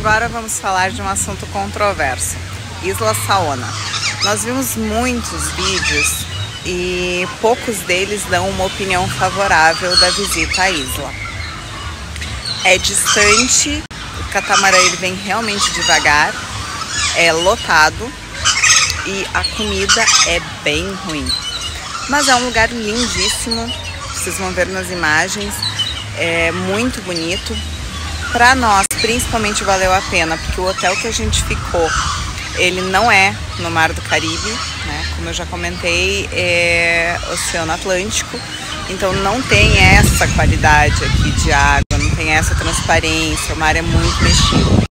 agora vamos falar de um assunto controverso, Isla Saona. Nós vimos muitos vídeos e poucos deles dão uma opinião favorável da visita à isla. É distante, o catamarã ele vem realmente devagar, é lotado e a comida é bem ruim. Mas é um lugar lindíssimo, vocês vão ver nas imagens, é muito bonito. Para nós, principalmente, valeu a pena, porque o hotel que a gente ficou, ele não é no Mar do Caribe, né? Como eu já comentei, é Oceano Atlântico, então não tem essa qualidade aqui de água, não tem essa transparência, o mar é muito mexido.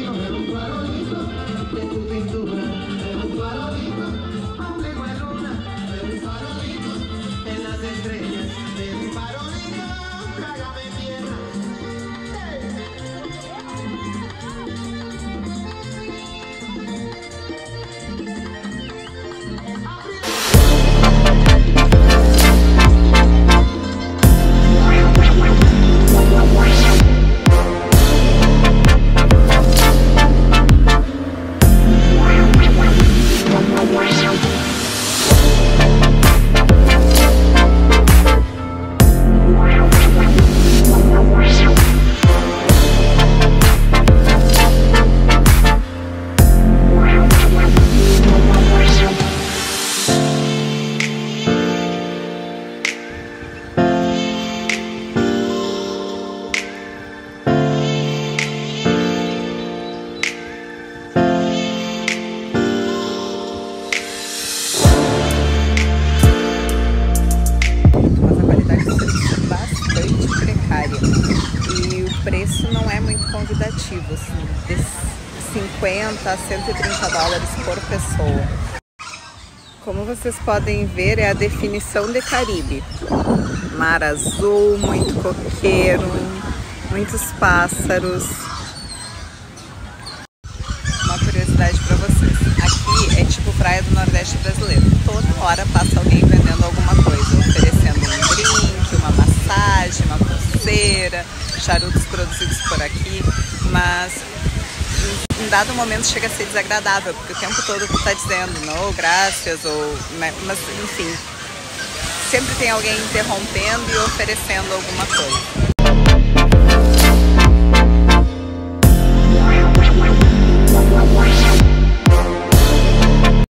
E o preço não é muito convidativo, assim, de 50 a 130 dólares por pessoa. Como vocês podem ver, é a definição de Caribe. Mar azul, muito coqueiro, muitos pássaros. Uma curiosidade para vocês, aqui é tipo praia do Nordeste brasileiro. Toda hora passa alguém vendendo alguma coisa, oferecendo um drink, uma massagem, uma pulseira, charutos produzidos por aqui, mas em dado momento chega a ser desagradável, porque o tempo todo tu tá dizendo não, graças, ou, mas enfim, sempre tem alguém interrompendo e oferecendo alguma coisa.